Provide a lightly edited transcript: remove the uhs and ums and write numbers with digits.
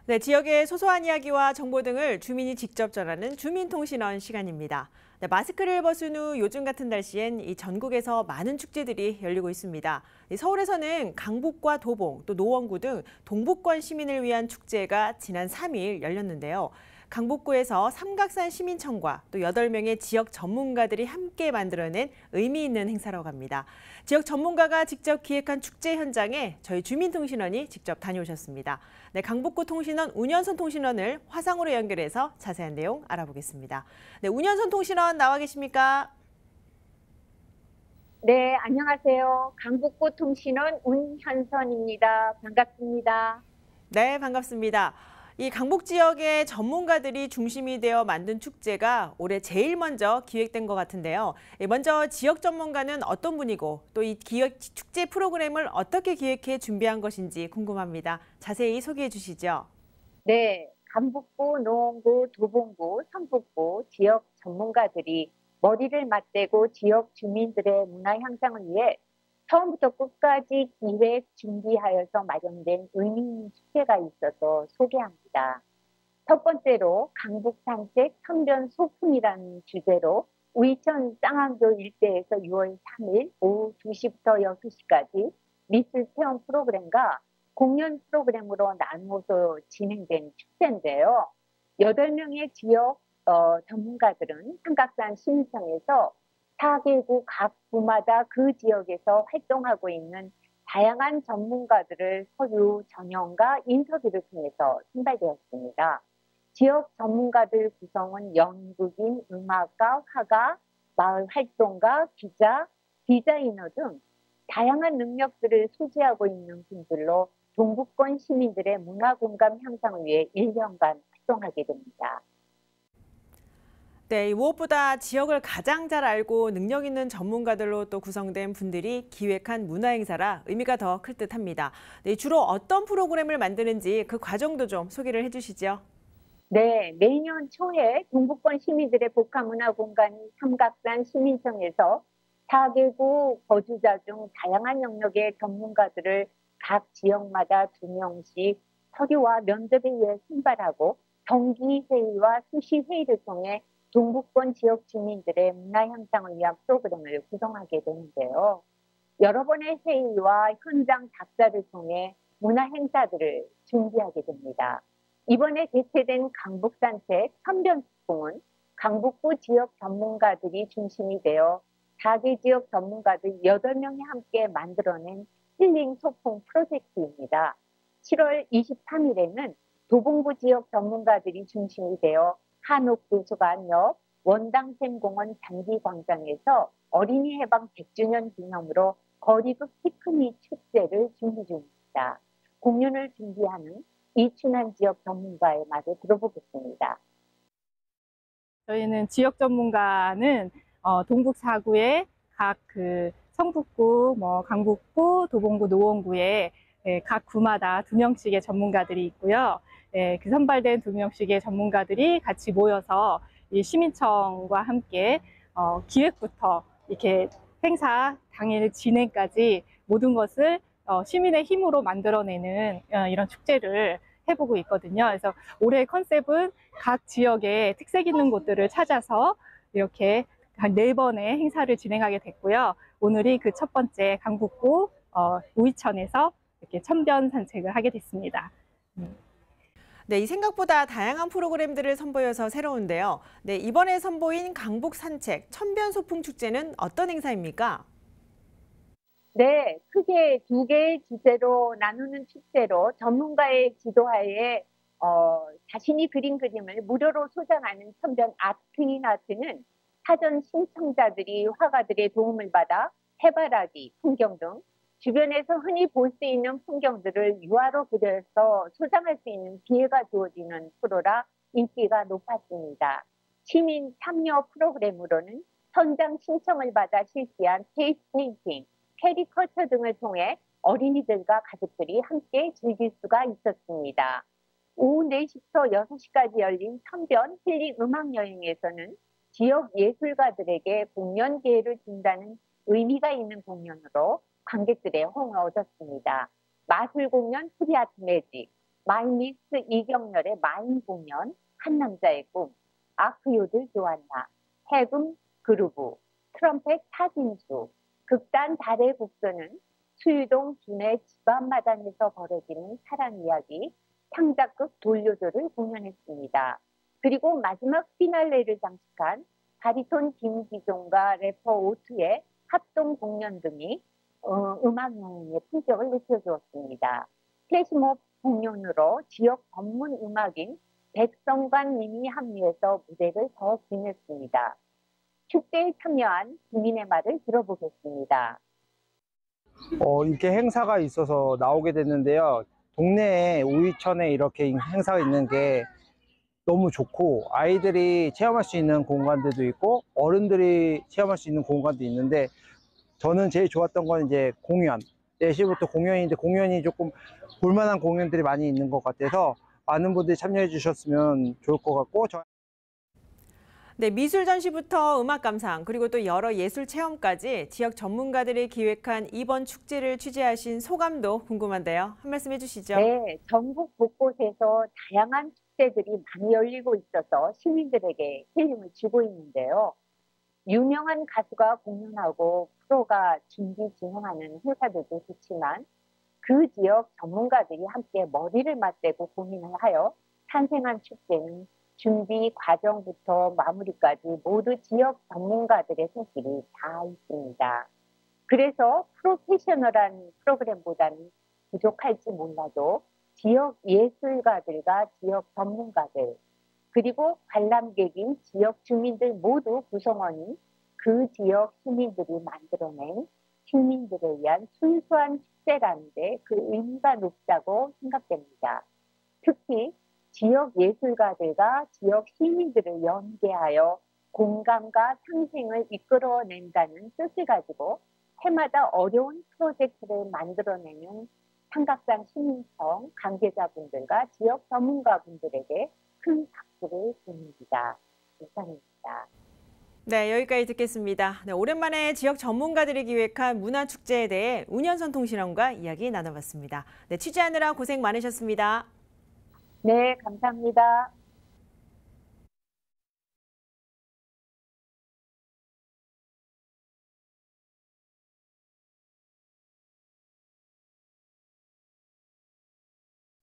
네, 지역의 소소한 이야기와 정보 등을 주민이 직접 전하는 주민통신원 시간입니다. 네, 마스크를 벗은 후 요즘 같은 날씨엔 이 전국에서 많은 축제들이 열리고 있습니다. 서울에서는 강북과 도봉, 또 노원구 등 동북권 시민을 위한 축제가 지난 3일 열렸는데요. 강북구에서 삼각산 시민청과 또 8명의 지역 전문가들이 함께 만들어낸 의미 있는 행사라고 합니다. 지역 전문가가 직접 기획한 축제 현장에 저희 주민통신원이 직접 다녀오셨습니다. 네, 강북구 통신원 운현선 통신원을 화상으로 연결해서 자세한 내용 알아보겠습니다. 네, 운현선 통신원 나와 계십니까? 네, 안녕하세요. 강북구 통신원 운현선입니다. 반갑습니다. 네, 반갑습니다. 이 강북 지역의 전문가들이 중심이 되어 만든 축제가 올해 제일 먼저 기획된 것 같은데요. 먼저 지역 전문가는 어떤 분이고 또 이 기획 축제 프로그램을 어떻게 기획해 준비한 것인지 궁금합니다. 자세히 소개해 주시죠. 네, 강북구, 노원구, 도봉구, 성북구 지역 전문가들이 머리를 맞대고 지역 주민들의 문화 향상을 위해 처음부터 끝까지 기획 준비하여서 마련된 의미 있는 축제가 있어서 소개합니다. 첫 번째로 강북 산책 천변 소풍이라는 주제로 우이천 쌍안교 일대에서 6월 3일 오후 2시부터 6시까지 미술 체험 프로그램과 공연 프로그램으로 나누어서 진행된 축제인데요. 8명의 지역 전문가들은 삼각산 시민청에서 4개국 각 구마다 그 지역에서 활동하고 있는 다양한 전문가들을 서류 전형과 인터뷰를 통해서 선발되었습니다. 지역 전문가들 구성은 연극인, 음악가, 화가, 마을 활동가, 기자, 디자이너 등 다양한 능력들을 소지하고 있는 분들로 동북권 시민들의 문화 공감 향상을 위해 1년간 활동하게 됩니다. 네, 무엇보다 지역을 가장 잘 알고 능력 있는 전문가들로 또 구성된 분들이 기획한 문화행사라 의미가 더 클 듯합니다. 네, 주로 어떤 프로그램을 만드는지 그 과정도 좀 소개를 해주시죠. 네, 매년 초에 동북권 시민들의 복합문화 공간인 삼각산 시민청에서 4개국 거주자 중 다양한 영역의 전문가들을 각 지역마다 2명씩 서류와 면접에 의해 선발하고 정기회의와 수시회의를 통해 동북권 지역 주민들의 문화 향상을 위한 프로그램을 구성하게 되는데요. 여러 번의 회의와 현장 답사를 통해 문화 행사들을 준비하게 됩니다. 이번에 개최된 강북산책 천변소풍은 강북구 지역 전문가들이 중심이 되어 4개 지역 전문가들 8명이 함께 만들어낸 힐링 소풍 프로젝트입니다. 7월 23일에는 도봉구 지역 전문가들이 중심이 되어 한옥도서관 옆 원당샘공원 잔디광장에서 어린이 해방 100주년 기념으로 거리극 피크닉 축제를 준비 중입니다. 공연을 준비하는 이춘한 지역 전문가의 말을 들어보겠습니다. 저희는 지역 전문가는 동북 4구의 각 성북구, 강북구, 도봉구, 노원구에 각 구마다 2명씩의 전문가들이 있고요. 그 선발된 2명씩의 전문가들이 같이 모여서 이 시민청과 함께 기획부터 이렇게 행사 당일 진행까지 모든 것을 시민의 힘으로 만들어내는 이런 축제를 해보고 있거든요. 그래서 올해 컨셉은 각 지역에 특색 있는 곳들을 찾아서 이렇게 한 4번의 행사를 진행하게 됐고요. 오늘이 그 첫 번째 강북구 우이천에서 이렇게 천변 산책을 하게 됐습니다. 네, 이 생각보다 다양한 프로그램들을 선보여서 새로운데요. 네, 이번에 선보인 강북 산책 천변 소풍 축제는 어떤 행사입니까? 네, 크게 2개의 주제로 나누는 축제로 전문가의 지도하에 자신이 그린 그림을 무료로 소장하는 천변 아트인아트는 사전 신청자들이 화가들의 도움을 받아 해바라기, 풍경 등 주변에서 흔히 볼 수 있는 풍경들을 유화로 그려서 소장할 수 있는 기회가 주어지는 프로라 인기가 높았습니다. 시민 참여 프로그램으로는 현장 신청을 받아 실시한 페이스 페인팅, 캐리커처 등을 통해 어린이들과 가족들이 함께 즐길 수가 있었습니다. 오후 4시부터 6시까지 열린 천변 힐링 음악여행에서는 지역 예술가들에게 공연 기회를 준다는 의미가 있는 공연으로 관객들의 호응을 얻었습니다. 마술 공연 프리아트 매직, 마이믹스 이경렬의 마인 공연, 한 남자의 꿈, 아크요들 조안나, 해금 그루브, 트럼펫 타진수, 극단 달의 곡선은 수유동 준의 집안 마당에서 벌어지는 사랑 이야기, 창작극 돌려줘를 공연했습니다. 그리고 마지막 피날레를 장식한 바리톤 김기종과 래퍼 오투의 합동 공연 등이 음악 여행의 품격을 높여주었습니다. 플래시몹 공연으로 지역 전문 음악인 백성관 님이 합류해서 무대를 더 빛냈습니다. 축제에 참여한 주민의 말을 들어보겠습니다. 이렇게 행사가 있어서 나오게 됐는데요. 동네에 우이천에 이렇게 행사가 있는 게 너무 좋고, 아이들이 체험할 수 있는 공간들도 있고 어른들이 체험할 수 있는 공간도 있는데, 저는 제일 좋았던 건 이제 공연, 4시부터 공연인데 공연이 조금 볼만한 공연들이 많이 있는 것 같아서 많은 분들이 참여해 주셨으면 좋을 것 같고. 네, 미술 전시부터 음악 감상, 그리고 또 여러 예술 체험까지 지역 전문가들이 기획한 이번 축제를 취재하신 소감도 궁금한데요. 한 말씀 해주시죠. 네, 전국 곳곳에서 다양한 축제들이 많이 열리고 있어서 시민들에게 힐링을 주고 있는데요. 유명한 가수가 공연하고 프로가 준비 진행하는 행사들도 좋지만, 그 지역 전문가들이 함께 머리를 맞대고 고민을 하여 탄생한 축제는 준비 과정부터 마무리까지 모두 지역 전문가들의 손길이 다 있습니다. 그래서 프로페셔널한 프로그램보다는 부족할지 몰라도 지역 예술가들과 지역 전문가들, 그리고 관람객인 지역 주민들 모두 구성원인 그 지역 시민들이 만들어낸 시민들을 위한 순수한 축제라는데 그 의미가 높다고 생각됩니다. 특히 지역 예술가들과 지역 시민들을 연계하여 공감과 상생을 이끌어낸다는 뜻을 가지고 해마다 어려운 프로젝트를 만들어내는 삼각산 시민청 관계자분들과 지역 전문가분들에게 큰 박수를 드립니다. 이상입니다. 네, 여기까지 듣겠습니다. 네, 오랜만에 지역 전문가들이 기획한 문화축제에 대해 운현선 통신원과 이야기 나눠봤습니다. 네, 취재하느라 고생 많으셨습니다. 네, 감사합니다.